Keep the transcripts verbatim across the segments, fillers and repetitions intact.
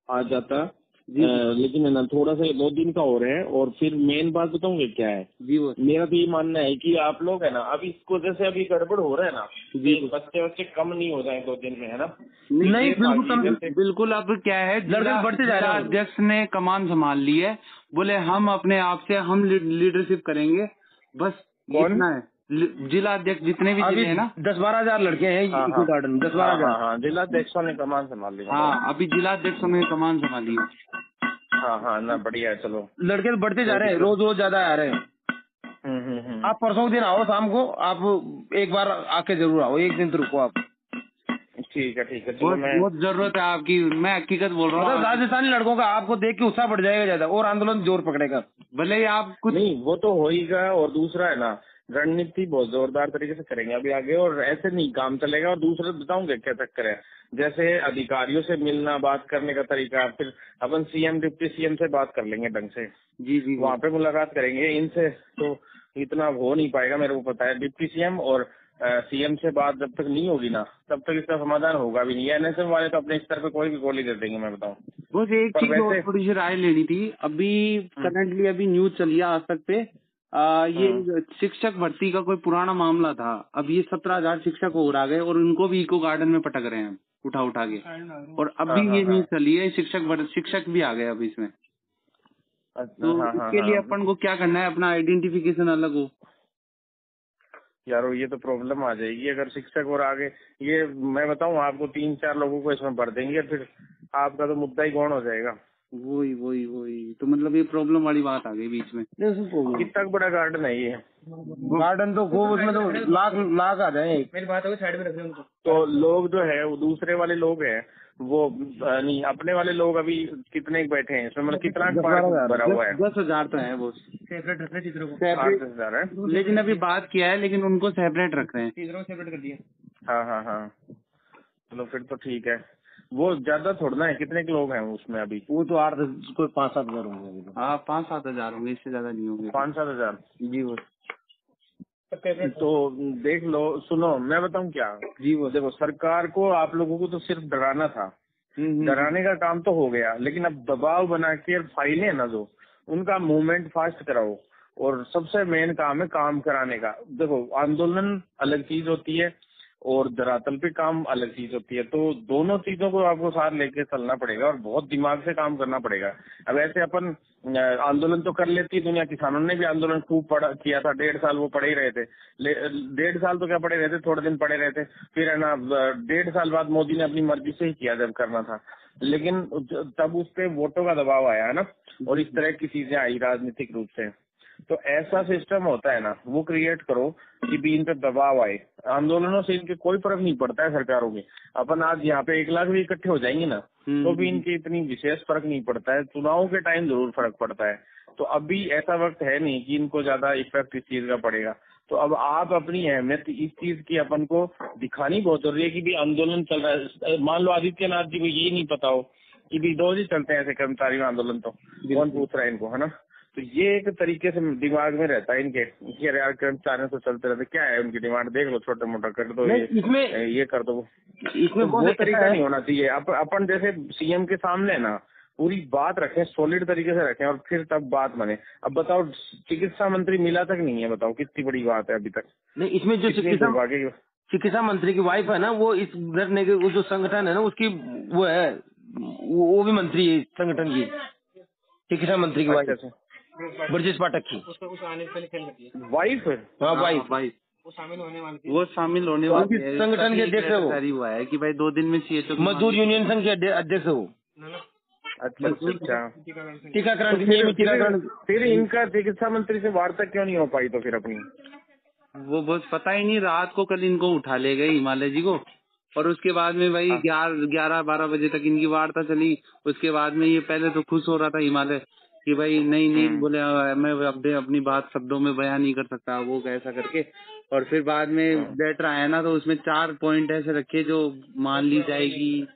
आ जाता। आ, लेकिन है ना थोड़ा सा दो दिन का हो रहा है। और फिर मेन बात बताऊंगे क्या है जी, वो मेरा तो ये मानना है कि आप लोग है ना अभी इसको जैसे अभी गड़बड़ हो रहा है ना जी, बच्चे बच्चे कम नहीं हो जाए दो दिन में, है ना। नहीं, नहीं बिल्कुल बिल्कुल। अब क्या है, लड़के बढ़ते जा रहे हैं। अध्यक्ष ने कमान संभाल ली है, बोले हम अपने आप से हम लीडरशिप करेंगे, बस इतना है। जिला अध्यक्ष जितने भी जिले हैं ना, दस बारह हजार लड़के हैं इको गार्डन में, दस बारह हजार। हाँ, जिला अध्यक्षों ने कमान संभाल ली। हाँ, अभी जिला अध्यक्षों ने कमान संभाली है। हाँ हाँ ना, बढ़िया है। चलो, लड़के तो बढ़ते जा रहे हैं, रोज रोज ज्यादा आ रहे हैं। हम्म हम्म। आप परसों दिन आओ शाम को, आप एक बार आके जरूर आओ, एक दिन तो रुको आप। ठीक है ठीक है। चलो, बहुत, मैं बहुत जरूरत है आपकी, मैं हकीकत बोल रहा हूँ। राजस्थानी लड़कों का आपको देख के उत्साह बढ़ जाएगा ज्यादा, और आंदोलन जोर पकड़ेगा। भले ही आप कुछ नहीं, वो तो हो ही गया। और दूसरा है ना, रणनीति बहुत जोरदार तरीके से करेंगे अभी आगे, और ऐसे नहीं काम चलेगा। और दूसरा बताऊंगे क्या चक्कर है, जैसे अधिकारियों से मिलना, बात करने का तरीका, फिर अपन सीएम डिप्टी सीएम से बात कर लेंगे ढंग से। जी जी, वहाँ पे मुलाकात करेंगे इनसे, तो इतना हो नहीं पाएगा, मेरे को पता है। डिप्टी सीएम और सीएम से बात जब तक नहीं होगी ना, तब तक इसका समाधान होगा भी नहीं। एनएसएम वाले तो अपने स्तर पे कोई भी गोली दे देंगे, मैं बताऊँ। बस एक चीज और थोड़ी सी राय लेनी थी। अभी करंटली अभी न्यूज चली है आज तक पे, आ, ये शिक्षक भर्ती का कोई पुराना मामला था। अब ये सत्रह हजार शिक्षक और आ गए और उनको भी इको गार्डन में पटक रहे हैं उठा उठा के। और अभी ये न्यूज चली है शिक्षक शिक्षक भी आ गए अब इसमें। तो इसके लिए अपन को क्या करना है, अपना आइडेंटिफिकेशन अलग हो यारो। ये तो प्रॉब्लम आ जाएगी अगर शिक्षक और आगे, ये मैं बताऊं आपको, तीन चार लोगों को इसमें भर देंगे, फिर आपका तो मुद्दा ही गौण हो जाएगा। वही वही वही तो मतलब ये प्रॉब्लम वाली बात आ गई बीच में। कितना बड़ा गार्डन है ये, गार्डन तो खूब, उसमें तो लाख लाख आ जाए। मेरी बात होगी, साइड में रख उनको। तो लोग जो है वो दूसरे वाले लोग हैं, वो नहीं, अपने वाले लोग अभी कितने बैठे हैं इसमें, मतलब कितना भरा हुआ है? दस हजार तो है वो सेपरेट रख रहे हैं टीचरों को, सेपरेट दस हजार है। लेकिन अभी बात किया है, लेकिन उनको सेपरेट रख रहे हैं, टीचरों को सेपरेट कर दिया। हाँ हाँ हाँ, चलो फिर तो ठीक है। वो ज्यादा थोड़ा है, कितने के लोग हैं उसमें अभी? वो तो आठ कोई पाँच सात हजार होंगे। हाँ, पाँच सात हजार होंगे, इससे ज्यादा नहीं होंगे। पाँच सात हजार जी। वो तो देख लो, सुनो मैं बताऊं क्या जी। वो देखो, सरकार को आप लोगों को तो सिर्फ डराना था, डराने का काम तो हो गया, लेकिन अब दबाव बना के फाइलें ना जो उनका मूवमेंट फास्ट कराओ। और सबसे मेन काम है काम कराने का। देखो, आंदोलन अलग चीज होती है और धरातल पे काम अलग चीज होती है, तो दोनों चीजों को आपको साथ लेके चलना पड़ेगा और बहुत दिमाग से काम करना पड़ेगा। अब ऐसे अपन आंदोलन तो कर लेती दुनिया, किसानों ने भी आंदोलन खूब पढ़ा किया था, डेढ़ साल वो पढ़े ही रहे थे। डेढ़ साल तो क्या पढ़े रहते, थोड़े दिन पढ़े रहते, फिर है ना डेढ़ साल बाद मोदी ने अपनी मर्जी से ही किया जब करना था, लेकिन तब उस पे वोटों का दबाव आया है ना, और इस तरह की चीजें आई राजनीतिक रूप से। तो ऐसा सिस्टम होता है ना, वो क्रिएट करो कि भी इन पे दबाव आए। आंदोलनों से इनके कोई फर्क नहीं पड़ता है सरकारों के। अपन आज यहाँ पे एक लाख भी इकट्ठे हो जाएंगे ना, तो भी इनके इतनी विशेष फर्क नहीं पड़ता है। चुनाव के टाइम जरूर फर्क पड़ता है। तो अभी ऐसा वक्त है नहीं कि इनको ज्यादा इफेक्ट इस चीज का पड़ेगा। तो अब आप अपनी अहमियत इस चीज की अपन को दिखानी बहुत जरूरी है कि भी आंदोलन चल रहा है। मान लो आदित्यनाथ जी को ये नहीं पता हो कि भी दो ही चलते हैं ऐसे कर्मचारी आंदोलन, तो कौन पूछ रहा है इनको, है ना। तो ये एक तरीके से दिमाग में रहता है इनके कि अरे यार कर्मचारियों से चलते रहते, क्या है उनकी डिमांड, देख लो छोटा मोटा कर दो, ये इसमें ये कर दो। इसमें तो वो तरीका नहीं होना चाहिए। अप, अपन जैसे सीएम के सामने ना पूरी बात रखें, सॉलिड तरीके से रखें, और फिर तब बात बने। अब बताओ, चिकित्सा मंत्री मिला तक नहीं है, बताओ कितनी बड़ी बात है अभी तक। नहीं, इसमें जो चिकित्सा चिकित्सा मंत्री की वाइफ है ना, वो इस धरने के वो जो संगठन है ना उसकी वो है, वो भी मंत्री है संगठन की, चिकित्सा मंत्री की वाइफ ब्रजेश पाठक की वाइफ। हाँ वाइफ वाइफ वो शामिल होने वाली थी, वो शामिल होने वाली है। संगठन के अध्यक्ष है वो, हुआ है कि भाई दो दिन में सीएचओ मजदूर यूनियन संघ के अध्यक्ष है वो। अच्छा अच्छा, टीकाकरण टीकाकरण फिर इनका चिकित्सा मंत्री से वार्ता क्यों नहीं हो पाई? तो फिर अपनी वो बस पता ही नहीं, रात को कल इनको उठा ले गए हिमालय जी को, और उसके बाद में भाई ग्यारह ग्यारह बारह बजे तक इनकी वार्ता चली। उसके बाद में ये पहले तो खुश हो रहा था हिमालय कि भाई नहीं नहीं, बोले मैं अब अपनी बात शब्दों में बयान नहीं कर सकता, वो कैसा करके। और फिर बाद में लेटर आया ना, तो उसमें चार पॉइंट ऐसे रखे जो मान ली जाएगी,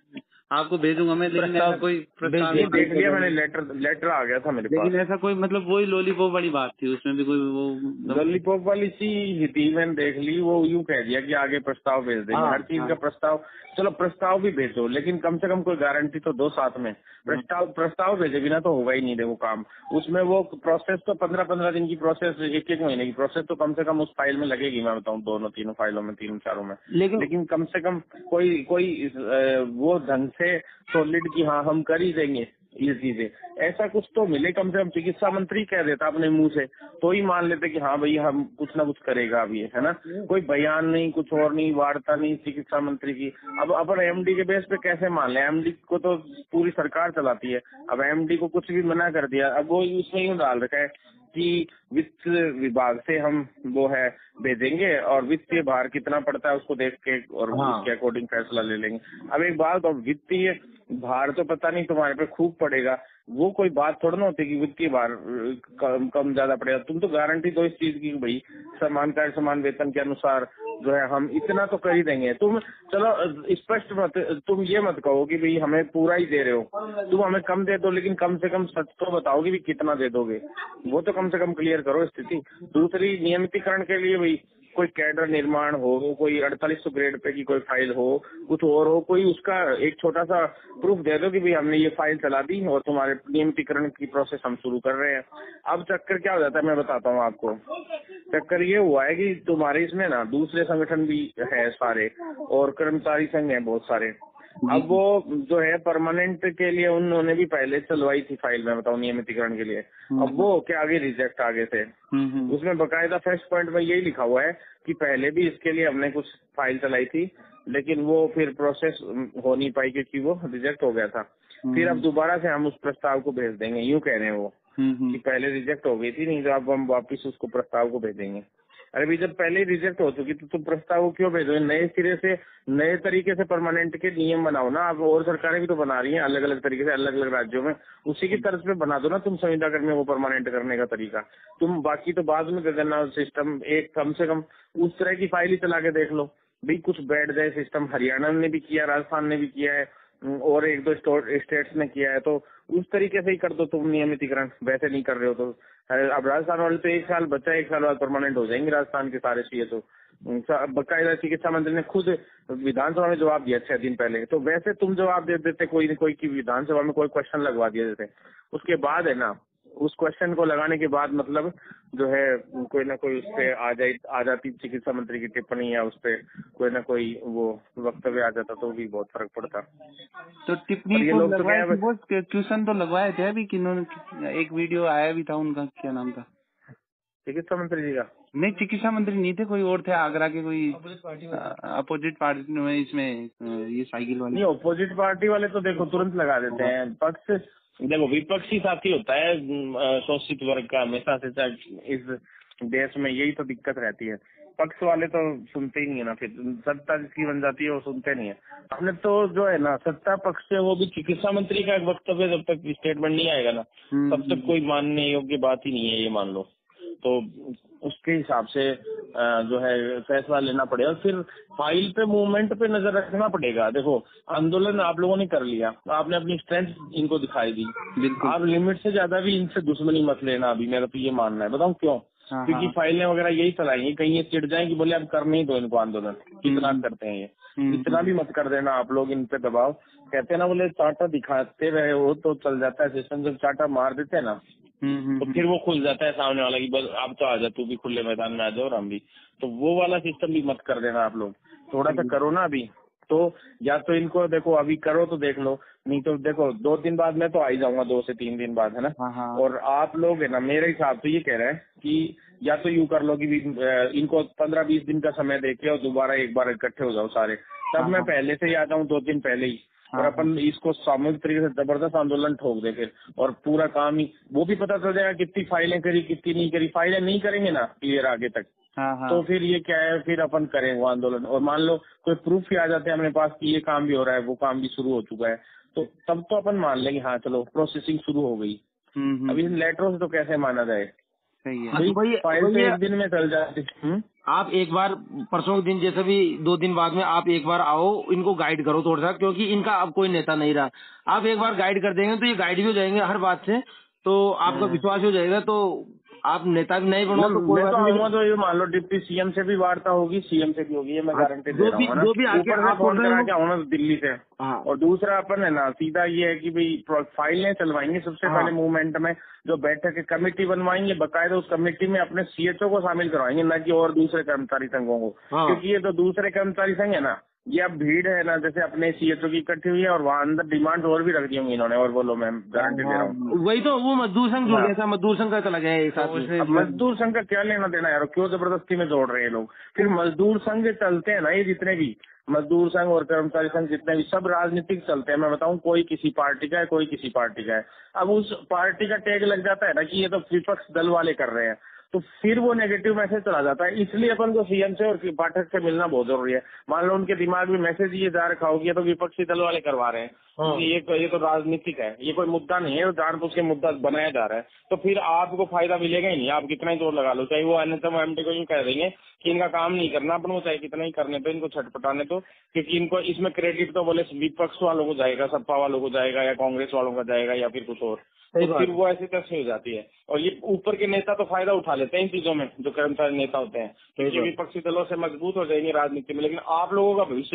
आपको भेजूंगा मैं, लेकिन ऐसा कोई प्रस्ताव नहीं, देख लिया मैंने, लेटर लेटर आ गया था मेरे पास। लेकिन ऐसा कोई मतलब वही लॉलीपॉप वाली बात थी, उसमें भी कोई वो लॉलीपॉप वाली सी थी, मैंने देख ली। वो यूं कह दिया कि आगे प्रस्ताव भेज देंगे। हर चीज का प्रस्ताव, चलो प्रस्ताव भी भेजो, लेकिन कम से कम कोई गारंटी तो दो साथ में। प्रस्ताव प्रस्ताव भेजे बिना तो होगा ही नहीं देखो काम। उसमें वो प्रोसेस तो पंद्रह पंद्रह दिन की प्रोसेस, एक एक महीने की प्रोसेस तो कम से कम उस फाइल में लगेगी। मैं बताऊं दोनों तीनों फाइलों में, तीनों चारों में। लेकिन, लेकिन कम से कम कोई कोई वो ढंग से सॉलिड की हाँ हम कर ही देंगे ये चीजें, ऐसा कुछ तो मिले। कम से कम चिकित्सा मंत्री कह देता अपने मुंह से तो ही मान लेते कि हाँ भाई हम कुछ ना कुछ करेगा अब ये, है ना। कोई बयान नहीं, कुछ और नहीं, वार्ता नहीं चिकित्सा मंत्री की। अब अपन एमडी के बेस पे कैसे मान ले? एमडी को तो पूरी सरकार चलाती है। अब एमडी को कुछ भी मना कर दिया, अब वो उसमें यूँ डाल रखा है कि वित्त विभाग से हम वो है भेजेंगे और वित्तीय भार कितना पड़ता है उसको देख के और हाँ। उसके अकॉर्डिंग फैसला ले लेंगे। अब एक बात, अब वित्तीय भार तो पता नहीं तुम्हारे पे खूब पड़ेगा, वो कोई बात थोड़ा ना होती कि वित्तीय भार कम कम ज्यादा पड़ेगा। तुम तो गारंटी दो इस चीज की भाई समान कार्य समान वेतन के अनुसार जो है हम इतना तो कर ही देंगे। तुम चलो स्पष्ट मत, तुम ये मत कहो कि भाई हमें पूरा ही दे रहे हो, तुम हमें कम दे दो, लेकिन कम से कम सच तो बताओ कि कितना दे दोगे, वो तो कम से कम क्लियर करो स्थिति। दूसरी, नियमितीकरण के लिए भाई कोई कैडर निर्माण हो, कोई अड़तालीस सौ ग्रेड पे की कोई फाइल हो, कुछ और हो, कोई उसका एक छोटा सा प्रूफ दे दो कि भाई हमने ये फाइल चला दी और तुम्हारे नियमितीकरण की प्रोसेस हम शुरू कर रहे हैं। अब चक्कर क्या हो जाता है मैं बताता हूँ आपको। चक्कर ये हुआ है कि तुम्हारे इसमें ना दूसरे संगठन भी है सारे और कर्मचारी संघ है बहुत सारे। अब वो जो है परमानेंट के लिए उन्होंने भी पहले चलवाई थी फाइल, में बताऊं नियमितीकरण के लिए। अब वो के आगे रिजेक्ट आ गए थे। उसमें बकायदा फर्स्ट पॉइंट में यही लिखा हुआ है कि पहले भी इसके लिए हमने कुछ फाइल चलाई थी, लेकिन वो फिर प्रोसेस हो नहीं पाई क्योंकि वो रिजेक्ट हो गया था। फिर अब दोबारा से हम उस प्रस्ताव को भेज देंगे, यूं कह रहे हैं वो कि पहले रिजेक्ट हो गई थी, नहीं तो अब हम वापिस उसको प्रस्ताव को भेजेंगे। अरे भी जब पहले रिजेक्ट हो चुकी तो तुम प्रस्ताव को क्यों भेजो? नए सिरे से नए तरीके से परमानेंट के नियम बनाओ ना। अब और सरकारें भी तो बना रही हैं अलग अलग तरीके से अलग अलग राज्यों में, उसी की तर्ज पे बना दो ना तुम संविदा कर्मियों को परमानेंट करने का तरीका। तुम बाकी तो बाद में करना सिस्टम, एक कम से कम उस तरह की फाइल ही चला के देख लो भाई, कुछ बैठ जाए सिस्टम। हरियाणा ने भी किया, राजस्थान ने भी किया है और एक दो स्टेट्स ने किया है, तो उस तरीके से ही कर दो तुम नियमितीकरण। वैसे नहीं कर रहे हो तो अब राजस्थान वाले तो एक साल बच्चा एक साल बाद परमानेंट हो जाएंगे राजस्थान के सारे सीए। तो बकायदा चिकित्सा मंत्री ने खुद विधानसभा में जवाब दिया छह दिन पहले। तो वैसे तुम जवाब दे देते कोई न कोई की विधानसभा में कोई क्वेश्चन लगवा दिए देते, उसके बाद है ना उस क्वेश्चन को लगाने के बाद मतलब जो है कोई ना कोई उस पे आ जाए आ जाती चिकित्सा मंत्री की टिप्पणी या उस पे कोई ना कोई वो वक्तव्य आ जाता तो भी बहुत फर्क पड़ता। तो टिप्पणी को लगवाए थे, वो क्वेश्चन तो लगवाए थे अभी किन्होंने, एक वीडियो आया भी था उनका, क्या नाम था चिकित्सा मंत्री जी का? नहीं चिकित्सा मंत्री नहीं थे, कोई और थे आगरा के, कोई अपोजिट पार्टी में इसमें ये साइकिल वाले। नहीं अपोजिट पार्टी वाले तो देखो तुरंत लगा देते हैं। पक्ष देखो विपक्षी साथी होता है शोषित वर्ग का हमेशा से, इस देश में यही तो दिक्कत रहती है। पक्ष वाले तो सुनते ही नहीं है ना, फिर सत्ता जिसकी बन जाती है वो सुनते नहीं है। हमने तो जो है ना सत्ता पक्ष से वो भी चिकित्सा मंत्री का एक वक्तव्य जब तक स्टेटमेंट नहीं आएगा ना तब तक कोई मानने योग्य बात ही नहीं है, ये मान लो। तो उसके हिसाब से जो है फैसला लेना पड़ेगा। फिर फाइल पे मूवमेंट पे नजर रखना पड़ेगा। देखो आंदोलन आप लोगों ने कर लिया, आपने अपनी स्ट्रेंथ इनको दिखाई दी, आप लिमिट से ज्यादा भी इनसे दुश्मनी मत लेना अभी, मेरा तो ये मानना है। बताऊं क्यों? हाँ, क्योंकि हाँ। फाइलें वगैरह यही चलाएंगी, कहीं ये चिढ़ जाए कि बोले अब करने ही दो इनको आंदोलन, कितना करते हैं ये, इतना भी मत कर देना आप लोग इन पे दबाव। कहते हैं ना बोले चाटा दिखाते रहे हो तो चल जाता है सिस्टम, जब चाटा मार देते हैं ना तो फिर वो खुल जाता है सामने वाला की बस अब तो आ जा तू भी खुले मैदान में आ जाओ और हम भी। तो वो वाला सिस्टम भी मत कर देना आप लोग, थोड़ा सा करो ना अभी। तो या तो इनको देखो अभी करो तो देख लो, नहीं तो देखो दो दिन बाद मैं तो आ ही जाऊंगा, दो से तीन दिन बाद, है ना। हाँ हाँ। और आप लोग है ना मेरे हिसाब से ये कह रहे हैं कि या तो यूं कर लो कि इनको पंद्रह बीस दिन का समय देके और दोबारा एक बार इकट्ठे हो जाओ सारे, तब मैं पहले से ही आ जाऊँ दो दिन पहले ही, और अपन इसको सामूहिक तरीके से जबरदस्त आंदोलन ठोक दे फिर, और पूरा काम ही वो भी पता चल जाएगा कितनी फाइलें करी कितनी नहीं करी। फाइलें नहीं करेंगे ना क्लियर आगे तक हाँ हाँ। तो फिर ये क्या है, फिर अपन करें वो आंदोलन, और मान लो कोई प्रूफ भी आ जाते हैं अपने पास कि ये काम भी हो रहा है वो काम भी शुरू हो चुका है, तो तब तो अपन मान लेंगे हाँ चलो प्रोसेसिंग शुरू हो गई। अब इन लेटरों से तो कैसे माना जाए? सही है। तो भाई फाइल तो एक दिन में चल जाती। आप एक बार परसों के दिन जैसे भी दो दिन बाद में आप एक बार आओ, इनको गाइड करो थोड़ा सा, क्योंकि इनका अब कोई नेता नहीं रहा। आप एक बार गाइड कर देंगे तो ये गाइड भी हो जाएंगे हर बात से, तो आपका विश्वास हो जाएगा। तो आप नेता भी नहीं बनो तो कोई बात नहीं। तो ये मान लो डिप्टी सीएम से भी वार्ता होगी, सीएम से भी होगी, ये मैं गारंटी दे रहा हूँ ना। जो भी आगे ऊपर से फोन करा के आऊँ दिल्ली से। हाँ। और दूसरा अपन है ना, सीधा ये है कि भाई फाइलें चलवाएंगे सबसे हाँ। पहले मूवमेंट में, जो बैठक कमेटी बनवाएंगे बकायदा, उस कमेटी में अपने सीएचओ को शामिल करवाएंगे, न कि और दूसरे कर्मचारी संघों को। हाँ। क्योंकि ये तो दूसरे कर्मचारी संघ है ना, ये अब भीड़ है ना, जैसे अपने सीएचओ की इकट्ठी हुई है और वहाँ अंदर डिमांड और भी रख दी होंगी इन्होंने। और बोलो, मैं गारंटी दे रहा हूँ। वही तो वो मजदूर संघ जुड़ गया था, मजदूर संघ का चला गया एक साथ। मजदूर संघ का क्या लेना देना यार, क्यों जबरदस्ती में जोड़ रहे हैं लोग। फिर मजदूर संघ चलते हैं ना, ये जितने भी मजदूर संघ और कर्मचारी संघ जितने भी, सब राजनीतिक चलते हैं। मैं बताऊं, कोई किसी पार्टी का है, कोई किसी पार्टी का है। अब उस पार्टी का टैग लग जाता है ना कि ये तो विपक्ष दल वाले कर रहे हैं, तो फिर वो नेगेटिव मैसेज चला जाता है। इसलिए अपन को सीएम से और पाठक से मिलना बहुत जरूरी है। मान लो उनके दिमाग में मैसेज ये जा रखा होगी तो विपक्षी दल वाले करवा रहे हैं। हाँ। ये तो ये तो राजनीतिक है, ये कोई मुद्दा नहीं है, जानबूझ के मुद्दा बनाया जा रहा है। तो फिर आपको फायदा मिलेगा ही नहीं, आप कितना ही जोर लगा लो। चाहे वो अन्यतम एमडी को यूँ कह देंगे कि इनका काम नहीं करना अपन को, चाहे कितना ही करने तो इनको छटपटाने तो, क्योंकि इनको इसमें क्रेडिट तो बोले विपक्ष वालों को जाएगा, सपा वालों को जाएगा, या कांग्रेस वालों का जाएगा, या फिर कुछ और। तो फिर वो ऐसी तैसी हो जाती है। और ये ऊपर के नेता तो फायदा उठा लेते हैं इन चीजों में, जो कर्मचारी नेता होते हैं, क्योंकि विपक्षी दलों से मजबूत हो जाएंगे राजनीति में। लेकिन आप लोगों का भविष्य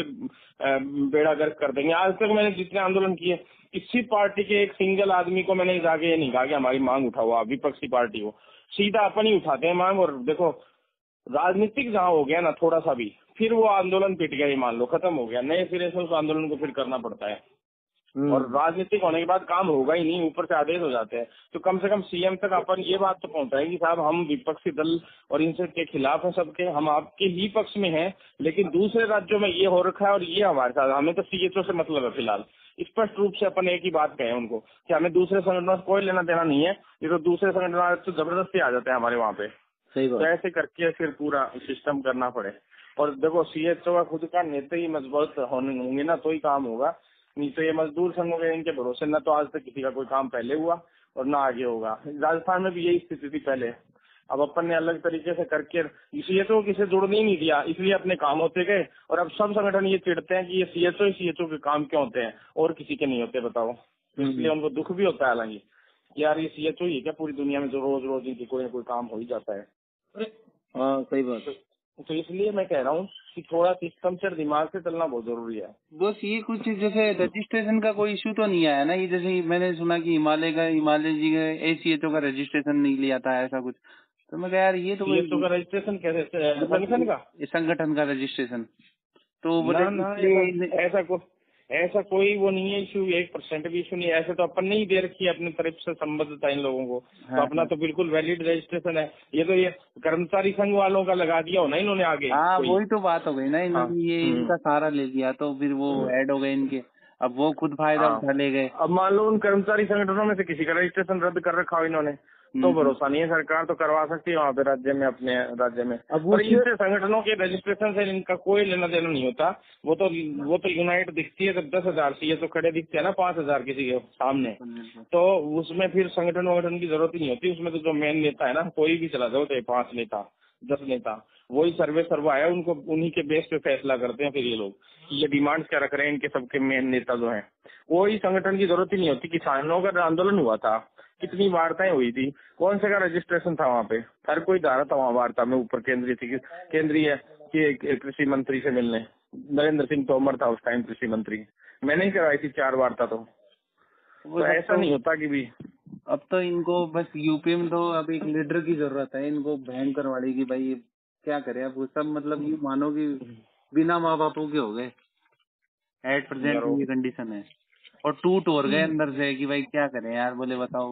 बेड़ा गर्क कर देंगे। आज तक मैंने जितने आंदोलन किए, किसी पार्टी के एक सिंगल आदमी को मैंने जाके ये नहीं कहा कि हमारी मांग उठाओ, आप विपक्षी पार्टी हो, सीधा अपन ही उठाते हैं मांग। और देखो, राजनीतिक जहाँ हो गया ना थोड़ा सा भी, फिर वो आंदोलन पिट गया, ये मान लो खत्म हो गया, नए सिरे से उस आंदोलन को फिर करना पड़ता है। और राजनीतिक होने के बाद काम होगा ही नहीं, ऊपर से आदेश हो जाते हैं। तो कम से कम सीएम तक अपन ये बात तो पहुंचाएं कि साहब, हम विपक्षी दल और इनसे के खिलाफ हैं सबके, हम आपके ही पक्ष में हैं, लेकिन दूसरे राज्यों में ये हो रखा है और ये हमारे साथ, हमें तो सीएचओ से मतलब है फिलहाल। स्पष्ट रूप से अपन एक ही बात कहें उनको कि हमें दूसरे संगठनों से कोई लेना देना नहीं है, ये तो दूसरे संगठन तो जबरदस्ती आ जाते हैं हमारे वहाँ पे। सही बात। तो ऐसे करके फिर पूरा सिस्टम करना पड़े। और देखो, सीएचओ का खुद का नेता ही मजबूत होने होंगे ना तो ही काम होगा, नहीं तो ये मजदूर संघों के इनके भरोसे न तो आज तक किसी का कोई काम पहले हुआ और ना आगे होगा। राजस्थान में भी यही स्थिति थी पहले। अब अपन ने अलग तरीके से करके सीएचओ किसे जुड़ने ही नहीं दिया, इसलिए अपने काम होते गए। और अब सब संगठन ये चिढ़ते हैं कि ये सीएचओ ही सीएचओ के काम क्यों होते हैं और किसी के नहीं होते, बताओ। इसलिए उनको दुख भी होता है हालांकि, यार ये सीएचओ ही क्या पूरी दुनिया में जो रोज रोज इनकी कोई ना कोई काम हो ही जाता है। हाँ सही बात। तो इसलिए मैं कह रहा हूँ कि थोड़ा सिस्टम से दिमाग से चलना बहुत जरूरी है। बस ये कुछ जैसे रजिस्ट्रेशन का कोई इशू तो नहीं आया ना, ये जैसे मैंने सुना कि हिमालय का हिमालय जी का एसीएचओ का रजिस्ट्रेशन नहीं लिया था, ऐसा कुछ। तो मैं कह यार ये तो सीएचओ का रजिस्ट्रेशन कैसे, संगठन का संगठन का रजिस्ट्रेशन तो ना, ना, ऐसा, ऐसा को ऐसा कोई वो नहीं है इशू, एक परसेंट भी इशू नहीं है। ऐसे तो अपन ने ही दे रखी है अपनी तरफ से संबद्धता इन लोगों को। हाँ, तो अपना तो बिल्कुल वैलिड रजिस्ट्रेशन है। ये तो ये कर्मचारी संघ वालों का लगा दिया हो ना इन्होंने आगे। हाँ वही तो बात हो गई ना, इन्होंने हाँ, ये इनका सहारा ले लिया तो फिर वो ऐड हो गए इनके, अब वो खुद फायदा उठा ले गए। अब मान लो उन कर्मचारी संगठनों में से किसी का रजिस्ट्रेशन रद्द कर रखा हो इन्होंने, तो भरोसा नहीं है, सरकार तो करवा सकती है वहाँ पे राज्य में, अपने राज्य में। अब और इनसे संगठनों के रजिस्ट्रेशन से इनका कोई लेना देना नहीं होता। वो तो वो तो यूनाइट दिखती है जब दस हजार सी तो खड़े दिखते हैं ना पांच हजार किसी के सामने, तो उसमें फिर संगठन वगठन की जरूरत ही नहीं होती। उसमें तो जो मेन नेता है ना, कोई भी चला जाओ, चाहे पांच नेता दस नेता, वही सर्वे सर्वा है, उनको उन्हीं के बेस पे फैसला करते हैं। फिर ये लोग ये डिमांड क्या रख रहे हैं, इनके सबके मेन नेता जो हैं, कोई संगठन की जरूरत ही नहीं होती। किसानों का आंदोलन हुआ था, कितनी वार्ताएं हुई थी, कौन से का रजिस्ट्रेशन था वहाँ पे, हर कोई जा रहा था वहाँ वार्ता में, ऊपर केंद्रीय थी केंद्रीय कृषि मंत्री से मिलने। नरेंद्र सिंह तोमर था उस टाइम कृषि मंत्री, मैंने ही करवाई थी चार वार्ता। तो, तो ऐसा तो नहीं होता कि भी अब तो इनको बस यूपी में तो अब एक लीडर की जरूरत है, इनको भयंकर वाली की भाई क्या करे अब वो सब, मतलब ये मानो कि बिना माँ बापों के हो गए एट प्रेजेंट ये कंडीशन है। और टूट हो गए अंदर से कि भाई क्या करें यार, बोले बताओ।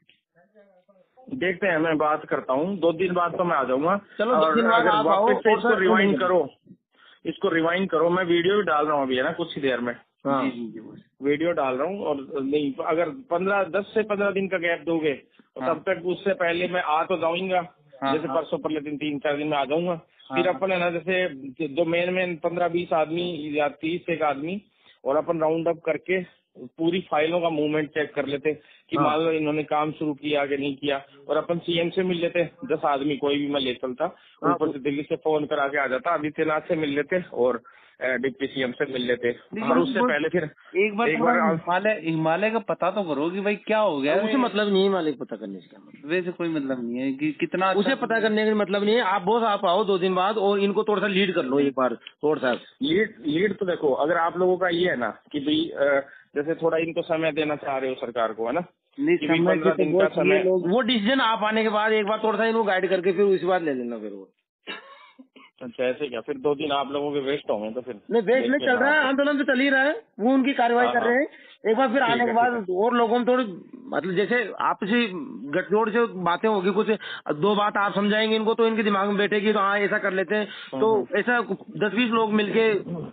देखते हैं, मैं बात करता हूँ, दो दिन बाद तो मैं आ जाऊंगा। चलो और दिन बाद अगर वापस से इसको रिवाइंड करो, इसको रिवाइंड करो, मैं वीडियो भी डाल रहा हूँ अभी है ना कुछ ही देर में। हाँ, जी, जी, जी, वीडियो डाल रहा हूँ। और नहीं, अगर पंद्रह दस से पंद्रह दिन का गैप दोगे तो हाँ, तब तक उससे पहले मैं आ तो जाऊंगा। हाँ, जैसे हाँ, परसों परले दिन तीन चार दिन में आ जाऊंगा। हाँ, फिर अपन है ना जैसे जो मेन मेन पंद्रह बीस आदमी या तीस एक आदमी और अपन राउंड अप करके पूरी फाइलों का मूवमेंट चेक कर लेते कि हाँ। मान लो इन्होंने काम शुरू किया कि नहीं किया, और अपन सीएम से मिल लेते, दस आदमी कोई भी मैं ले चलता, हाँ। ऊपर से दिल्ली से फोन करा के आ जाता, आदित्यनाथ से मिल लेते और डिप्टी सीएम से मिल लेते, और उससे पहले फिर एक बार एक बार हिमालय हिमालय का पता तो करो कि भाई क्या हो गया। उसे मतलब नहीं है हिमालय को पता करने से, वैसे कोई मतलब नहीं है कि कितना उसे पता करने का मतलब नहीं है। आप बॉस आप आओ दो दिन बाद और इनको थोड़ा सा लीड कर लो एक बार, थोड़ा सा लीड लीड तो देखो, अगर आप लोगों का ये है ना कि भाई जैसे थोड़ा इनको समय देना चाह रहे हो सरकार को, है ना, कि भाई पंद्रह दिन का समय, वो डिसीजन आप आने के बाद एक बार थोड़ा सा इनको गाइड करके फिर उसी बात ले लेना फिर वो। अच्छा ऐसे क्या, फिर दो दिन आप लोगों के वेस्ट होंगे तो फिर नहीं वेस्ट में चल रहा है, आंदोलन तो चल ही रहा है, वो उनकी कार्रवाई कर रहे हैं। एक बार फिर आने के बाद और लोगों में थोड़ी मतलब जैसे आपसी गठजोड़ से बातें होगी, कुछ दो बात आप समझाएंगे इनको तो इनके दिमाग में बैठेगी तो हाँ ऐसा कर लेते हैं, तो ऐसा दस बीस लोग मिलके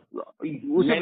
उसे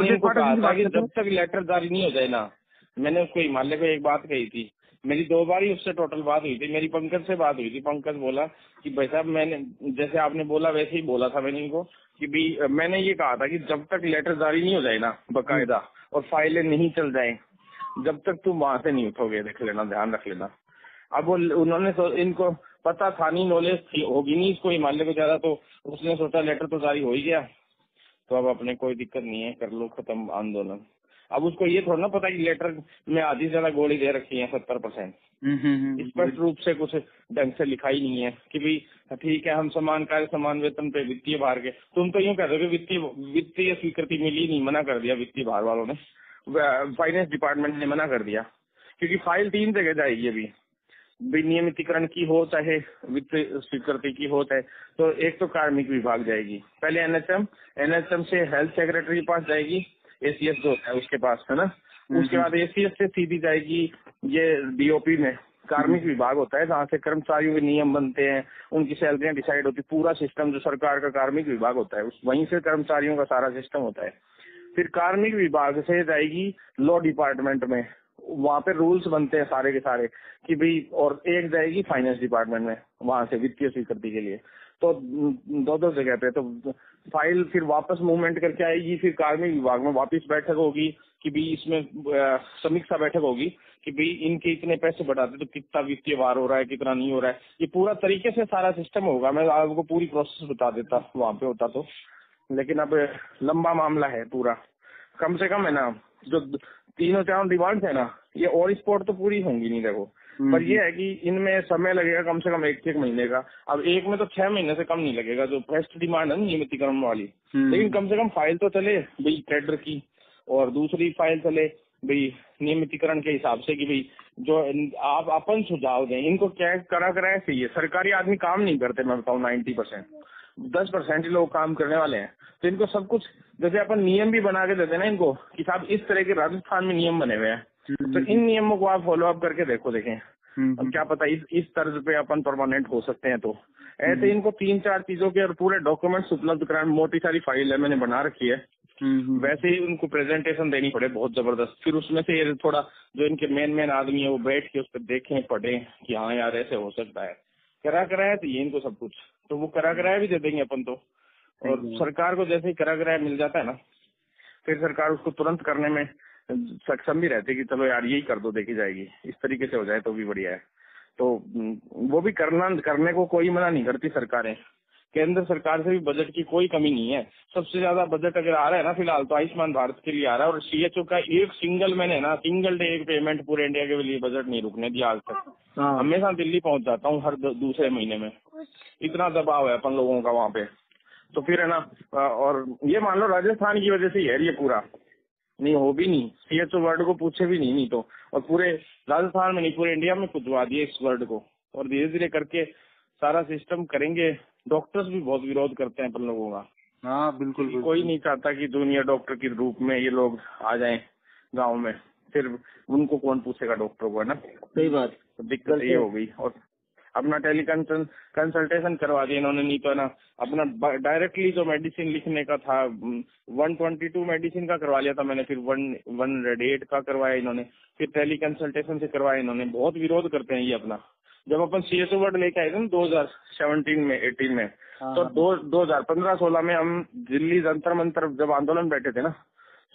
जब तक लेटर जारी नहीं हो जाए ना, मैंने उसको हिमालय को एक बात कही थी, मेरी दो बार ही उससे टोटल बात हुई थी, मेरी पंकज से बात हुई थी। पंकज बोला कि भाई साहब मैंने जैसे आपने बोला वैसे ही बोला था मैंने इनको कि भाई मैंने ये कहा था कि जब तक लेटर जारी नहीं हो जाए ना बकायदा और फाइलें नहीं चल जाए, जब तक तुम वहां से नहीं उठोगे, देख लेना, ध्यान रख लेना। अब वो उन्होंने तो इनको पता था नहीं, नॉलेज होगी नहीं इसको हिमालय को ज्यादा, तो उसने सोचा लेटर तो जारी हो ही गया तो अब अपने कोई दिक्कत नहीं है, कर लो खत्म आंदोलन। अब उसको ये थोड़ा ना पता कि लेटर में आधी ज्यादा गोली दे रखी है सत्तर परसेंट, स्पष्ट रूप से कुछ ढंग से लिखा ही नहीं है कि भाई ठीक है हम समान कार्य समान वेतन पे वित्तीय भार के, तुम तो यूँ कह रहे हो कि वित्तीय वित्तीय स्वीकृति मिली नहीं, मना कर दिया वित्तीय भार वालों ने, फाइनेंस डिपार्टमेंट ने मना कर दिया, क्योंकि फाइल तीन जगह जाएगी अभी, विनियमितीकरण की हो चाहे वित्त स्वीकृति की हो चाहे, तो एक तो कार्मिक विभाग जाएगी, पहले एनएचएम, एनएचएम से हेल्थ सेक्रेटरी के पास जाएगी, एसीएस जो है उसके पास, है ना, उसके बाद एसीएस से सीधी जाएगी ये डीओपी में, कार्मिक विभाग होता है जहाँ से कर्मचारियों के नियम बनते हैं, उनकी सैलरियां डिसाइड होती, पूरा सिस्टम जो सरकार का कार्मिक विभाग होता है उस वहीं से कर्मचारियों का सारा सिस्टम होता है। फिर कार्मिक विभाग से जाएगी लॉ डिपार्टमेंट में, वहाँ पे रूल्स बनते हैं सारे के सारे कि भाई, और एक जाएगी फाइनेंस डिपार्टमेंट में, वहाँ से वित्तीय स्वीकृति के लिए, तो दो दो जगह पे, तो फाइल फिर वापस मूवमेंट करके आएगी, फिर कार्मिक विभाग में वापस बैठक होगी कि भाई इसमें समीक्षा बैठक होगी कि भाई इनके इतने पैसे बढ़ाते तो कितना वित्तीय भार हो रहा है, कितना नहीं हो रहा है, ये पूरा तरीके से सारा सिस्टम होगा। मैं आपको पूरी प्रोसेस बता देता वहाँ पे होता तो, लेकिन अब लंबा मामला है पूरा, कम से कम है ना जो तीनों चारों डिमांड है ना, ये और स्पॉट तो पूरी होंगी नहीं देखो, पर ये है कि इनमें समय लगेगा कम से कम एक एक महीने का। अब एक में तो छह महीने से कम नहीं लगेगा जो फर्स्ट डिमांड है नियमितीकरण वाली, लेकिन कम से कम फाइल तो चले भाई कैडर की, और दूसरी फाइल चले भाई नियमितीकरण के हिसाब से कि भाई जो आप अपन सुझाव दें, इनको क्या करा कराया चाहिए। सरकारी आदमी काम नहीं करते, मैं बताऊँ नाइन्टी परसेंट, दस परसेंट ही लोग काम करने वाले हैं, तो इनको सब कुछ जैसे अपन नियम भी बना के देते ना इनको कि साहब इस तरह के राजस्थान में नियम बने हुए हैं, तो इन नियमों को आप फॉलो अप करके देखो, देखें अब क्या पता इस इस तर्ज पे अपन परमानेंट हो सकते हैं। तो ऐसे इनको तीन चार चीजों के और पूरे डॉक्यूमेंट्स उपलब्ध कराने, मोटी सारी फाइल है मैंने बना रखी है, वैसे ही उनको प्रेजेंटेशन देनी पड़े बहुत जबरदस्त, फिर उसमें से ये थोड़ा जो इनके मेन मेन आदमी है वो बैठ के उस पर देखें पढ़ें कि हाँ यार ऐसे हो सकता है, करा कराया तो ये इनको सब कुछ, तो वो करा कराया भी दे देंगे अपन तो, और सरकार को जैसे ही करा कराया मिल जाता है ना, फिर सरकार उसको तुरंत करने में सक्षम भी रहती है कि चलो यार यही कर दो देखी जाएगी, इस तरीके से हो जाए तो भी बढ़िया है। तो वो भी करना करने को कोई मना नहीं करती सरकारें, केंद्र सरकार से भी बजट की कोई कमी नहीं है, सबसे ज्यादा बजट अगर आ रहा है ना फिलहाल तो आयुष्मान भारत के लिए आ रहा है, और सीएचओ का एक सिंगल मैंने ना सिंगल डे एक पेमेंट पूरे इंडिया के लिए बजट नहीं रुकने दिया आज तक, हमेशा दिल्ली पहुंच जाता हूँ हर दूसरे महीने में, इतना दबाव है अपन लोगों का वहाँ पे। तो फिर है ना, और ये मान लो राजस्थान की वजह से ही है ये पूरा, नहीं हो भी नहीं, सीएचओ वर्ड को पूछे भी नहीं, नहीं तो, और पूरे राजस्थान में नहीं पूरे इंडिया में खुदवा दिए इस वर्ड को, और धीरे धीरे करके सारा सिस्टम करेंगे। डॉक्टर्स भी बहुत विरोध करते हैं अपन लोगों का, हाँ बिल्कुल, बिल्कुल कोई नहीं चाहता कि जूनियर डॉक्टर के रूप में ये लोग आ जाएं गांव में, फिर उनको कौन पूछेगा डॉक्टर को, है ना, सही बात, तो दिक्कत ये हो गई। और अपना टेली कंसल्टेशन करवा दिया इन्होंने, नहीं तो है ना अपना डायरेक्टली जो मेडिसिन लिखने का था वन ट्वेंटी टू मेडिसिन का करवा लिया था मैंने, फिर वन वन हंड्रेड एट का करवाया इन्होंने, फिर टेली कंसल्टेशन से करवाया इन्होंने। बहुत विरोध करते हैं ये अपना, जब अपन सीएसओ वर्ड लेके आए थे ना दो हजार सेवनटीन में एटीन में, तो दो दो हजार पंद्रह सोलह में हम दिल्ली जंतर मंतर जब आंदोलन बैठे थे ना,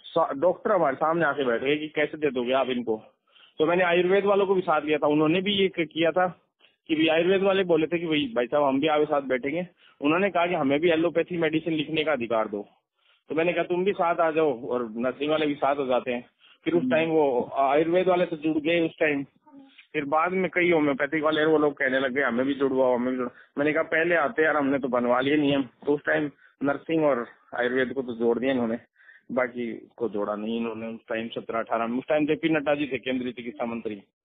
डॉक्टर हमारे सामने आके बैठे कि कैसे दे दोगे आप इनको। तो मैंने आयुर्वेद वालों को भी साथ लिया था, उन्होंने भी ये किया था कि भी आयुर्वेद वाले बोले थे कि भाई भाई साहब हम भी आपके साथ बैठेंगे। उन्होंने कहा कि हमें भी एलोपैथी मेडिसिन लिखने का अधिकार दो। तो मैंने कहा तुम भी साथ आ जाओ, और नर्सिंग वाले भी साथ हो जाते हैं। फिर उस टाइम वो आयुर्वेद वाले से जुड़ गए उस टाइम। फिर बाद में कई होम्योपैथिक वाले वो लोग कहने लगे हमें भी जुड़वाओ हमें भी जुड़वाओ। मैंने कहा पहले आते यार, हमने तो बनवा लिए नियम। तो उस टाइम नर्सिंग और आयुर्वेद को तो जोड़ दिया इन्होंने, बाकी को जोड़ा नहीं इन्होंने। उस टाइम सत्रह अठारह में, उस टाइम जेपी नड्डा जी थे केंद्रीय चिकित्सा मंत्री।